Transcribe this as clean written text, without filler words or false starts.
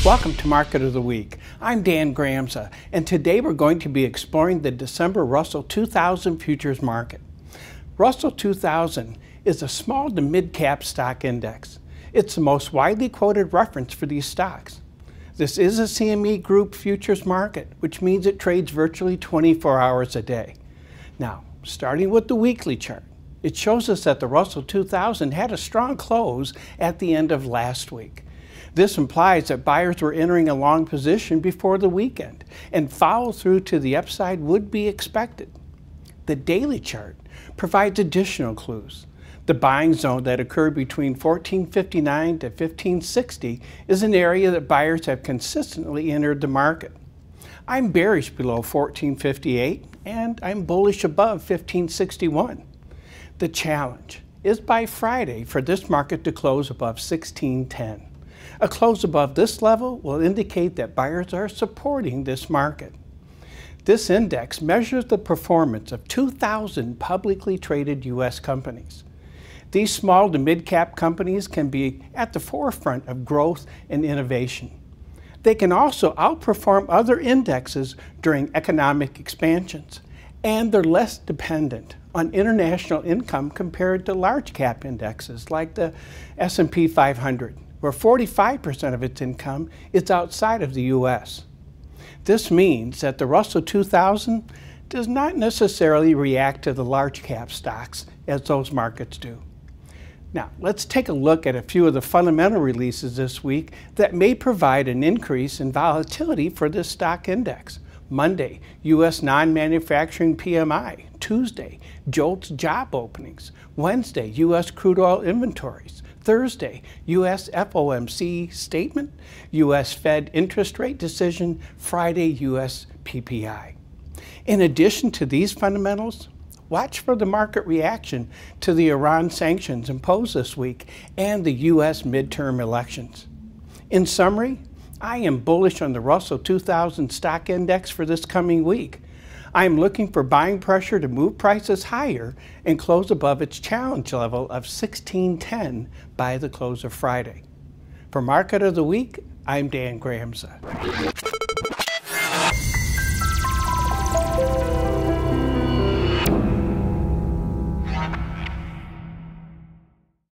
Welcome to Market of the Week. I'm Dan Gramza, and today we're going to be exploring the December Russell 2000 futures market. Russell 2000 is a small to mid-cap stock index. It's the most widely quoted reference for these stocks. This is a CME Group futures market, which means it trades virtually 24 hours a day. Now, starting with the weekly chart, it shows us that the Russell 2000 had a strong close at the end of last week. This implies that buyers were entering a long position before the weekend, and follow through to the upside would be expected. The daily chart provides additional clues. The buying zone that occurred between 1459 to 1560 is an area that buyers have consistently entered the market. I'm bearish below 1458 and I'm bullish above 1561. The challenge is by Friday for this market to close above 1610. A close above this level will indicate that buyers are supporting this market. This index measures the performance of 2,000 publicly traded U.S. companies. These small to mid-cap companies can be at the forefront of growth and innovation. They can also outperform other indexes during economic expansions, and they're less dependent on international income compared to large cap indexes like the S&P 500, where 45% of its income is outside of the U.S. This means that the Russell 2000 does not necessarily react to the large cap stocks as those markets do. Now, let's take a look at a few of the fundamental releases this week that may provide an increase in volatility for this stock index. Monday, U.S. non-manufacturing PMI. Tuesday, JOLTS job openings. Wednesday, U.S. crude oil inventories. Thursday, U.S. FOMC statement. U.S. Fed interest rate decision. Friday, U.S. PPI. In addition to these fundamentals, watch for the market reaction to the Iran sanctions imposed this week and the U.S. midterm elections. In summary, I am bullish on the Russell 2000 stock index for this coming week. I am looking for buying pressure to move prices higher and close above its challenge level of 1610 by the close of Friday. For Market of the Week, I'm Dan Gramza.